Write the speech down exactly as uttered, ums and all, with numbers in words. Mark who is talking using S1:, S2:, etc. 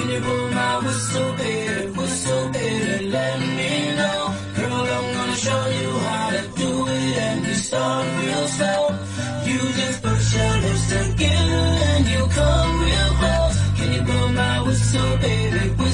S1: Can you blow my whistle, baby, whistle, baby, let me know. Girl, I'm gonna show you how to do it, and we start real slow. You just push your lips together and you come real close. Can you blow my whistle, baby?